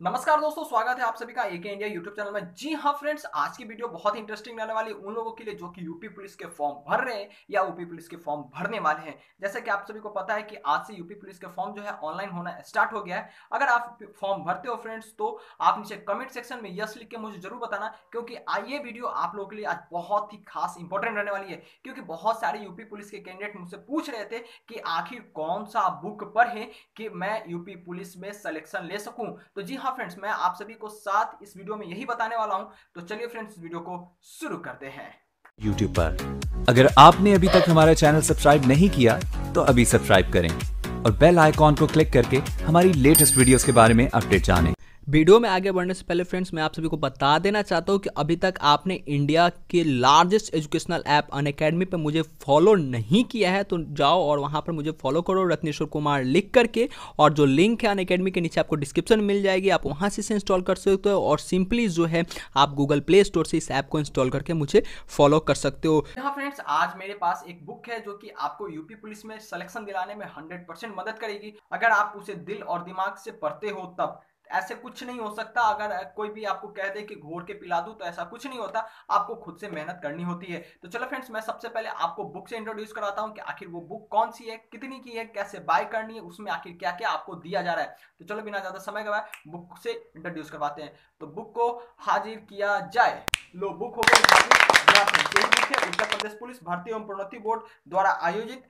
नमस्कार दोस्तों, स्वागत है आप सभी का एके इंडिया यूट्यूब चैनल में। जी हाँ फ्रेंड्स, आज की वीडियो बहुत ही इंटरेस्टिंग रहने वाली है उन लोगों के लिए जो कि यूपी पुलिस के फॉर्म भर रहे हैं या यूपी पुलिस के फॉर्म भरने वाले हैं। जैसे कि आप सभी को पता है कि आज से यूपी पुलिस के फॉर्म जो है ऑनलाइन होना स्टार्ट हो गया है। अगर आप फॉर्म भरते हो फ्रेंड्स तो आप नीचे कमेंट सेक्शन में यस लिख के मुझे जरूर बताना, क्योंकि ये वीडियो आप लोगों के लिए आज बहुत ही खास इंपॉर्टेंट रहने वाली है। क्योंकि बहुत सारे यूपी पुलिस के कैंडिडेट मुझसे पूछ रहे थे कि आखिर कौन सा बुक पढ़े कि मैं यूपी पुलिस में सिलेक्शन ले सकूं। तो जी हाँ फ्रेंड्स, मैं आप सभी को साथ इस वीडियो में यही बताने वाला हूं। तो चलिए फ्रेंड्स, वीडियो को शुरू करते हैं। YouTube पर अगर आपने अभी तक हमारा चैनल सब्सक्राइब नहीं किया तो अभी सब्सक्राइब करें और बेल आइकॉन को क्लिक करके हमारी लेटेस्ट वीडियोस के बारे में अपडेट जानें। वीडियो में आगे बढ़ने से पहले फ्रेंड्स मैं आप सभी को बता देना चाहता हूँ कि अभी तक आपने इंडिया के लार्जेस्ट एजुकेशनल ऐप अनअकैडमी पे मुझे फॉलो नहीं किया है तो जाओ और वहाँ पर मुझे फॉलो करो रत्नेश्वर कुमार लिख करके, और जो लिंक है अनअकैडमी के नीचे आपको डिस्क्रिप्शन में मिल जाएगी, आप वहाँ से इसे इंस्टॉल कर सकते हो और सिंपली जो है आप गूगल प्ले स्टोर से इस ऐप को इंस्टॉल करके मुझे फॉलो कर सकते हो। हाँ फ्रेंड्स, आज मेरे पास एक बुक है जो कि आपको यूपी पुलिस में सिलेक्शन दिलाने में 100% मदद करेगी। अगर आप उसे दिल और दिमाग से पढ़ते हो तब। ऐसे कुछ नहीं हो सकता। अगर कोई भी आपको कह दे कि घोर के पिला दूं तो ऐसा कुछ नहीं होता। आपको खुद से मेहनत करनी होती है। तो चलो फ्रेंड्स, मैं सबसे पहले आपको बुक से इंट्रोड्यूस कराता हूं कि आखिर वो बुक कौन सी है, कितनी की है, कैसे बाय करनी है, उसमें आखिर क्या क्या आपको दिया जा रहा है। तो चलो बिना ज्यादा समय गवाए बुक से इंट्रोड्यूस करवाते हैं। तो बुक को हाजिर किया जाए। लो, बुक हो गई हाजिर। यही बुक है उत्तर प्रदेश पुलिस भर्ती एवं प्रोन्नति बोर्ड द्वारा आयोजित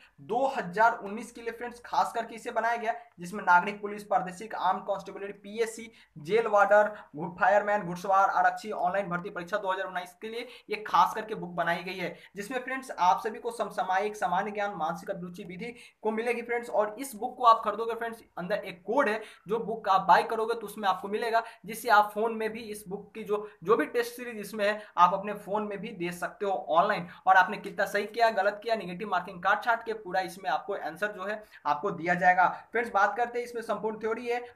2019 के लिए फ्रेंड्स खास करके इसे बनाया गया, जिसमें नागरिक पुलिस, प्रादेशिक arm constabulary, PSC, jail warder, fireman, घुड़सवार, आरक्षी ऑनलाइन भर्ती परीक्षा 2019 के लिए ये खास करके बुक बनाई गई है, जिसमें फ्रेंड्स आप सभी को समसामयिक, सामान्य ज्ञान, मानसिक अभिरुचि विधि को मिलेगी फ्रेंड्स। और इस बुक को आप खरीदोगे फ्रेंड्स, अंदर एक कोड है, जो बुक आप बाय करोगे तो उसमें आपको मिलेगा, जिससे आप फोन में भी इस बुक की जो भी टेस्ट सीरीज इसमें है आप अपने फोन में भी दे सकते हो ऑनलाइन। और आपने कितना सही किया, गलत किया, निगेटिव मार्किंग काट छाट के पूरा इसमें आपको आंसर जो है आपको दिया जाएगा। फ्रेंड्स बात करते हैं, इसमें संपूर्ण थ्योरी है।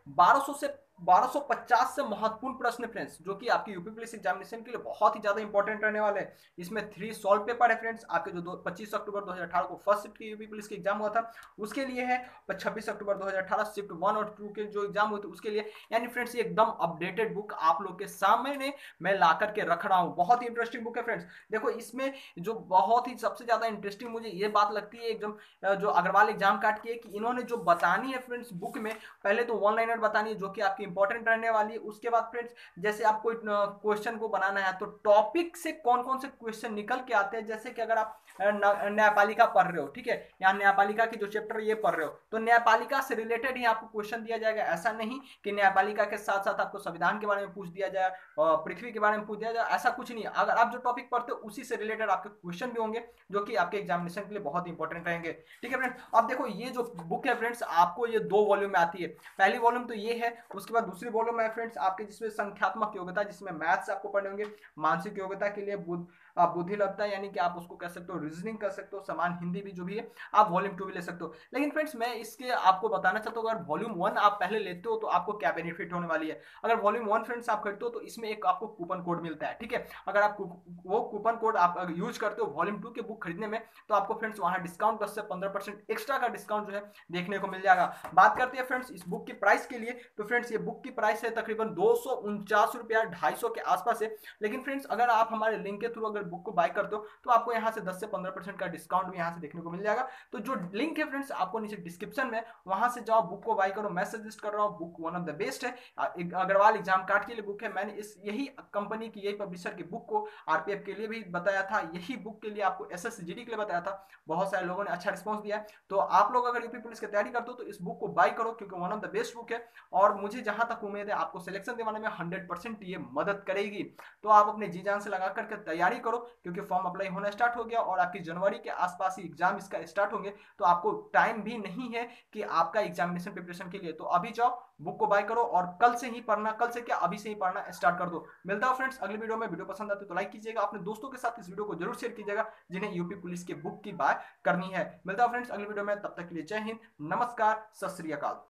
1250 से महत्वपूर्ण प्रश्न फ्रेंड्स, जो कि आपकी यूपी पुलिस एग्जामिनेशन के लिए बहुत ही ज्यादा इंपॉर्टेंट रहने वाले हैं। इसमें 3 सॉल्व पेपर है फ्रेंड्स, आपके जो 25 अक्टूबर 2018 को फर्स्ट शिफ्ट की यूपी पुलिस की एग्जाम हुआ था उसके लिए है। 26 अक्टूबर 2018 शिफ्ट 1 और 2 के जो एग्जाम हुए थे उसके लिए। यानी फ्रेंड्स ये एकदम अपडेटेड बुक आप लोग के सामने मैं ला करके रख रहा हूं। बहुत ही इंटरेस्टिंग बुक है फ्रेंड्स। देखो, इसमें जो बहुत ही सबसे ज्यादा इंटरेस्टिंग मुझे ये बात लगती है एकदम, जो अग्रवाल एग्जाम काट की है, कि इन्होंने जो बतानी है फ्रेंड्स बुक में, पहले तो वन लाइनर बतानी है जो कि आपकी इंपॉर्टेंट रहने वाली है। उसके बाद फ्रेंड्स जैसे आप कोई क्वेश्चन को बनाना है तो टॉपिक से कौन कौन से क्वेश्चन निकल के आते हैं। जैसे कि अगर आप न्यायपालिका पढ़ रहे हो, ठीक है, यहाँ न्यायपालिका की जो चैप्टर ये पढ़ रहे हो तो न्यायपालिका से रिलेटेड ही आपको क्वेश्चन दिया जाएगा। ऐसा नहीं कि न्यायपालिका के साथ साथ आपको संविधान के बारे में पूछ दिया जाए, पृथ्वी के बारे में पूछ दिया जाए, ऐसा कुछ नहीं है। अगर आप जो टॉपिक पढ़ते हो उसी से रिलेटेड आपके क्वेश्चन भी होंगे, जो कि आपके एग्जामिनेशन के लिए बहुत इंपॉर्टेंट रहेंगे। ठीक है फ्रेंड्स, अब देखो ये जो बुक है फ्रेंड्स आपको ये 2 वॉल्यूम में आती है। पहली वॉल्यूम तो ये है, उसके बाद दूसरी वॉल्यूम है फ्रेंड्स आपके, जिसमें संख्यात्मक योग्यता, जिसमें मैथ्स आपको पढ़ने होंगे, मानसिक योग्यता के लिए बुद्धि लगता है, यानी कि आप उसको कह सकते हो रीजनिंग कर सकते हो, समान हिंदी भी जो भी है आप वॉल्यूम 2 भी ले सकते हो। लेकिन फ्रेंड्स मैं इसके आपको बताना चाहता हूँ, अगर वॉल्यूम 1 आप पहले लेते हो तो आपको क्या बेनिफिट होने वाली है। अगर वॉल्यूम 1 फ्रेंड्स आप खरीदते हो तो इसमें एक आपको कूपन कोड मिलता है। ठीक है, अगर आप वो कूपन कोड आप यूज करते हो वॉल्यूम 2 के बुक खरीदने में तो आपको फ्रेंड्स वहां डिस्काउंट 10 से 15% एक्स्ट्रा का डिस्काउंट जो है देखने को मिल जाएगा। बात करते हैं फ्रेंड्स इस बुक की प्राइस के लिए, तो फ्रेंड्स ये बुक की प्राइस है तकरीबन 249 रुपया, 250 के आसपास है। लेकिन फ्रेंड्स अगर आप हमारे लिंक के थ्रू अगर बुक को बाय करते हो तो आपको यहाँ से 10 से 15% का डिस्काउंट भी यहाँ से देखने को मिल जाएगा। तो जो लिंक है फ्रेंड्स आपको नीचे डिस्क्रिप्शन में, वहां से जाओ, बुक को बाय करो। मैं सजेस्ट कर रहा हूँ, book one of the best है। अग्रवाल एग्जाम कार्ड के लिए बुक है। मैंने इस यही कंपनी की, यही पब्लिशर की बुक को आरपीएफ के लिए भी बताया था, यही बुक के लिए आपको एसएसजीडी के लिए बताया था। बहुत सारे लोगों ने अच्छा रिस्पॉन्स दिया है। तो आप लोग अगर यूपी पुलिस की तैयारी करते हो तो इस बुक को बाय करो, क्योंकि one of the best book है और मुझे जहां तक उम्मीद है आपको सिलेक्शन दिलाने में 100% ये मदद करेगी। तो आप अपने जी जान से लगा करके तैयारी करो, क्योंकि फॉर्म अप्लाई होना स्टार्ट हो गया और आपकी जनवरी के आसपास ही एग्जाम इसका स्टार्ट होंगे। तो आपको टाइम भी नहीं है कि आपका एग्जामिनेशन प्रिपरेशन के लिए। तो अभी जाओ, बुक को बाय करो और कल से ही पढ़ना, कल से क्या अभी से ही पढ़ना स्टार्ट कर दो। मिलता है फ्रेंड्स अगली वीडियो में। वीडियो पसंद आते तो लाइक कीजिएगा, अपने दोस्तों के साथ इस वीडियो को जरूर शेयर कीजिएगा जिन्हें यूपी पुलिस के बुक की बाय करनी है। मिलता है फ्रेंड्स अगली वीडियो में, तब तक के लिए जय हिंद, नमस्कार, सत श्री अकाल।